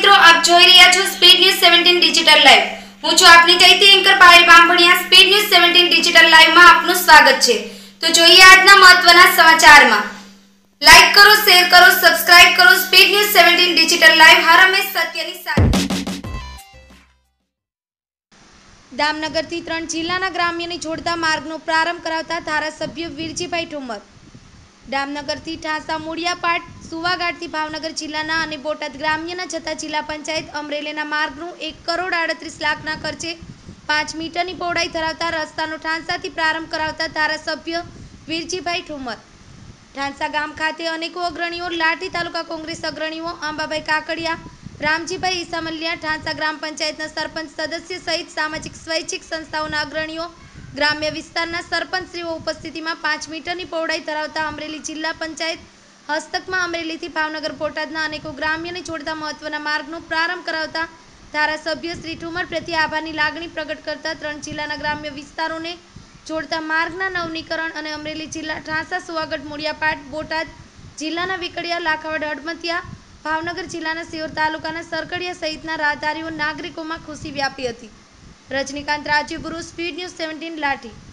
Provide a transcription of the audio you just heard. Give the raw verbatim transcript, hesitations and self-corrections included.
મિત્રો, આપ જોઈ રહ્યા છો speed news seventeen digital live. હું છું આપની ચૈતી anchor Payal Bambhaniya. Speed news seventeen digital live માં આપનું સ્વાગત છે। તો જોઈએ આજના મહત્વના સમાચારમાં। લાઈક કરો, શેર કરો, સબસ્ક્રાઇબ કરો। Speed news seventeen digital live હર હંમેશ સત્યની સાથે। દામનગરથી ત્રણ જિલ્લાના ગ્રામ્યને જોડતા માર્ગનો પ્રારંભ કરાવતા ધારાસભ્ય વીરજીભાઈ ઠુમ્મર। દામનગરથી ઠાસા મૂળિયાપાટ સુવાગાડથી ભાવનગર જિલ્લાના અને બોટાદ ગ્રામ્યના જતા જિલ્લા પંચાયત અમરેલીના માર્ગનું એક કરોડ આડત્રીસ લાખના ખર્ચે પાંચ મીટરની પહોળાઈ ધરાવતા રસ્તાનો ઠાંસાથી પ્રારંભ કરાવતા ધારાસભ્ય વીરજીભાઈ ઠુમ્મર। ઠાંસા ગામ ખાતે અનેકો અગ્રણીઓ, લાઠી તાલુકા કોંગ્રેસ અગ્રણીઓ આંબાભાઈ કાકડિયા, રામજીભાઈ ઈસામલિયા, ઠાંસા ગ્રામ પંચાયતના સરપંચ સદસ્ય સહિત સામાજિક સ્વૈચ્છિક સંસ્થાઓના અગ્રણીઓ, ગ્રામ્ય વિસ્તારના સરપંચશ્રીઓ ઉપસ્થિતિમાં પાંચ મીટરની પહોળાઈ ધરાવતા અમરેલી જિલ્લા પંચાયત હસ્તકમાં અમરેલીથી ભાવનગર બોટાદના અનેકો ગ્રામ્યને જોડતા મહત્વના માર્ગનો પ્રારંભ કરાવતા ધારાસભ્ય શ્રી ઠુમ્મર પ્રત્યે આભારની લાગણી પ્રગટ કરતા ત્રણ જિલ્લાના ગ્રામ્ય વિસ્તારોને જોડતા માર્ગના નવનીકરણ અને અમરેલી જિલ્લા ઠાંસા સુવાગઢ મૂળિયાપાટ, બોટાદ જિલ્લાના વિકડિયા લાખાવડ હડમતિયા, ભાવનગર જિલ્લાના સિહોર તાલુકાના સરકડિયા સહિતના રાહદારીઓ નાગરિકોમાં ખુશી વ્યાપી હતી। Rajnikant Rajyaguru, speed news seventeen લાઠી।